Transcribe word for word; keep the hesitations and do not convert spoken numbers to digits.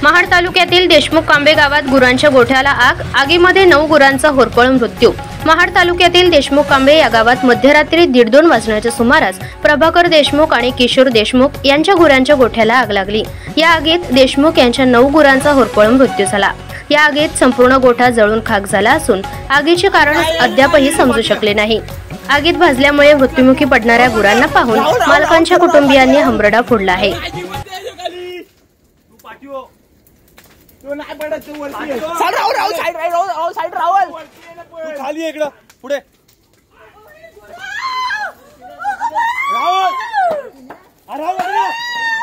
महाड तालुक्यातील देशमुख कांबे गावात गुरांच्या गोठ्याला आग. आगीमध्ये नऊ गुरांचा होरपळून मृत्यू. महाड तालुक्यातील देशमुख कांबे या गावात मध्यरात्री दीड दोन वाजण्याच्या सुमारास प्रभाकर देशमुख आणि किशोर देशमुख यांच्या गुरांच्या गोठ्याला आग लागली. या आगीत देशमुख यांच्या नऊ गुरांचा होरपळून मृत्यू झाला. या आगीत संपूर्ण गोठा जळून खाक झाला असून आगीचे कारण अद्यापही समजू शकले नाही. आगीत भाजल्यामुळे मृत्युमुखी पडणाऱ्या गुरांना पाहून मालकांच्या कुटुंबियांनी हमरडा फोडला आहे. खाली इकडं पुढे राहुल